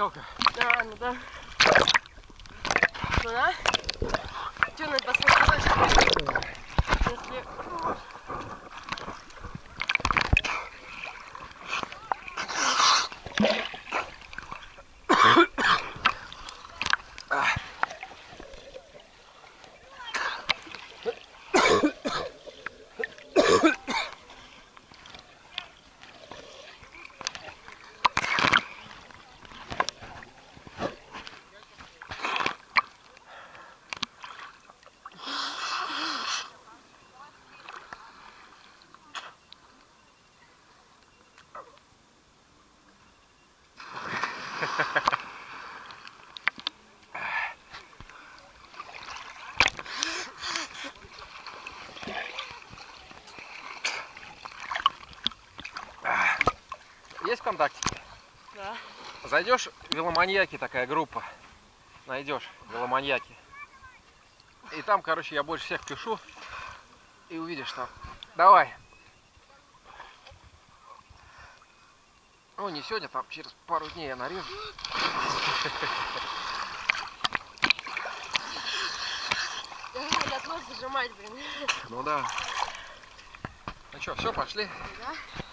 Пчелка. Да, ну да. Ну да. Что надо посмотреть? Если... Есть ВКонтакте? Да. Зайдешь, веломаньяки, такая группа. Найдешь, веломаньяки. И там, короче, я больше всех пишу. И увидишь там. Давай. Ну, не сегодня, там через пару дней я нарежу. Надо нос зажимать, блин. Ну да. Ну что, все, пошли? Да.